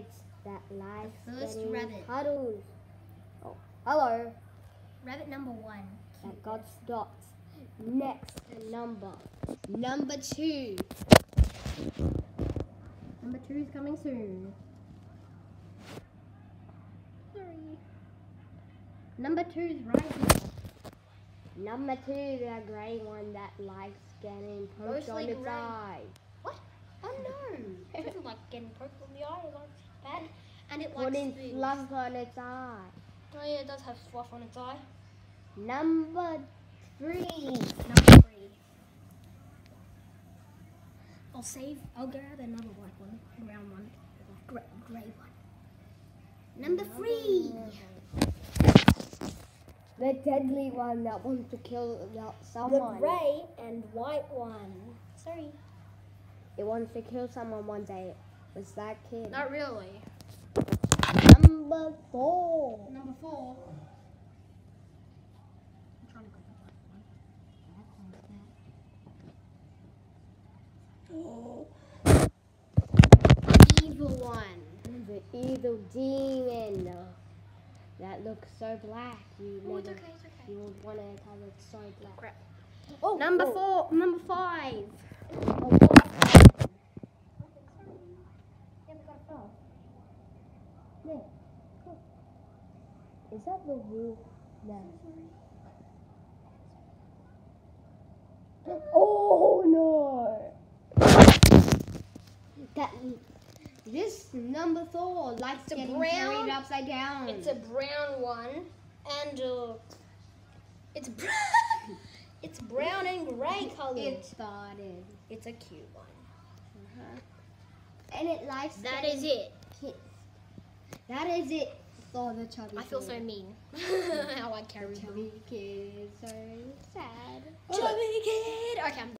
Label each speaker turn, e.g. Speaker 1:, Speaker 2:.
Speaker 1: kids that likes
Speaker 2: first
Speaker 1: getting
Speaker 2: rabbit.
Speaker 1: cuddles. Oh, hello.
Speaker 2: Rabbit number 1.
Speaker 1: That got stopped. Next number 2.
Speaker 2: Number 2 is coming soon. Sorry. Number 2 is right here.
Speaker 1: Number 2, the grey one that likes getting poked on
Speaker 2: Mostly
Speaker 1: its
Speaker 2: grey.
Speaker 1: eye.
Speaker 2: What? Oh no! It doesn't like getting poked on the eye. It likes that. And it likes
Speaker 1: Putting
Speaker 2: spoons.
Speaker 1: fluff on its eye.
Speaker 2: Oh yeah, it does have fluff on its eye.
Speaker 1: Number 3.
Speaker 2: Number 3. I'll grab another white one, brown one, grey one. Number 3.
Speaker 1: The deadly one that wants to kill
Speaker 2: The
Speaker 1: someone.
Speaker 2: grey and white one. Sorry.
Speaker 1: It wants to kill someone one day. Was that kid?
Speaker 2: Not really.
Speaker 1: Number 4.
Speaker 2: Number 4. I'm trying to grab the black one. Oh. Evil one.
Speaker 1: The evil demon. That looks so black.
Speaker 2: Oh, it's okay, it's okay.
Speaker 1: You would want to have it so black.
Speaker 2: Crap.
Speaker 1: Oh,
Speaker 2: Number
Speaker 1: oh.
Speaker 2: 4. Number 5.
Speaker 1: Oh, yeah. Cool. Is that the wolf? No. Oh no! This number 4 likes
Speaker 2: It's a
Speaker 1: getting
Speaker 2: brown-
Speaker 1: carried upside down.
Speaker 2: It's a brown one, and it's it's brown and grey colored.
Speaker 1: It started.
Speaker 2: It's a cute one.
Speaker 1: And it likes.
Speaker 2: That is it.
Speaker 1: Kissed. That is it for the chubby.
Speaker 2: I feel so
Speaker 1: kid.
Speaker 2: mean. How I carry them.
Speaker 1: Chubby kid is so sad.
Speaker 2: Chubby kid. Okay.